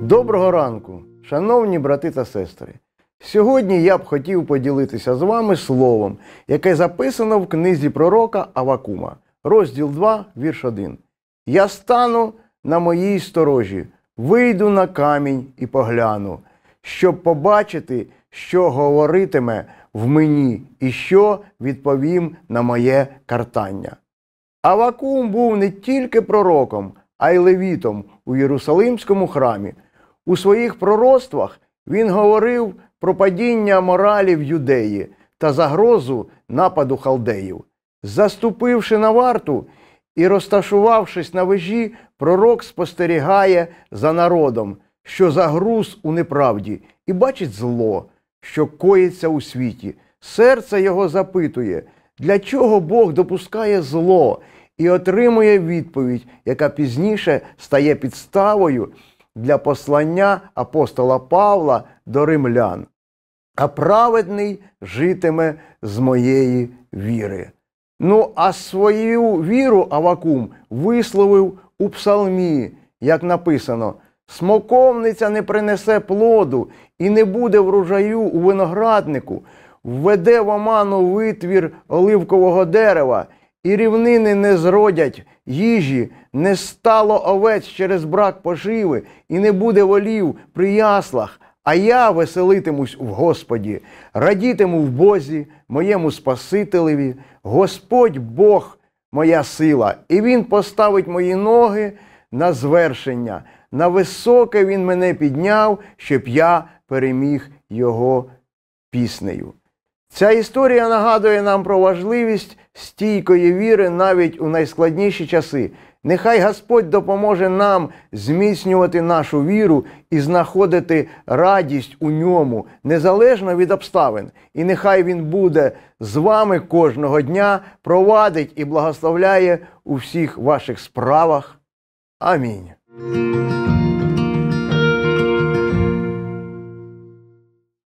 Доброго ранку, шановні брати та сестри! Сьогодні я б хотів поділитися з вами словом, яке записано в книзі пророка Аввакума, розділ 2, вірш 1. «Я стану на моїй сторожі, вийду на камінь і погляну, щоб побачити, що говоритиме в мені і що відповім на моє картання». Аввакум був не тільки пророком, а й левітом у Єрусалимському храмі. У своїх пророцтвах він говорив про падіння моралі в Юдеї та загрозу нападу халдеїв. Заступивши на варту і розташувавшись на вежі, пророк спостерігає за народом, що загруз у неправді, і бачить зло, що коїться у світі. Серце його запитує, для чого Бог допускає зло, і отримує відповідь, яка пізніше стає підставою для послання апостола Павла до римлян. «А праведний житиме з моєї віри». А свою віру Аввакум висловив у псалмі, як написано: «Смоковниця не принесе плоду, і не буде врожаю у винограднику, введе в оману витвір оливкового дерева, і рівнини не зродять їжі, не стало овець через брак поживи, і не буде волів при яслах, а я веселитимусь в Господі, радітиму в Бозі, моєму Спасителеві. Господь Бог моя сила, і Він поставить мої ноги на звершення. На високе Він мене підняв, щоб я переміг Його піснею». Ця історія нагадує нам про важливість стійкої віри навіть у найскладніші часи. Нехай Господь допоможе нам зміцнювати нашу віру і знаходити радість у ньому, незалежно від обставин. І нехай Він буде з вами кожного дня, провадить і благословляє у всіх ваших справах. Амінь.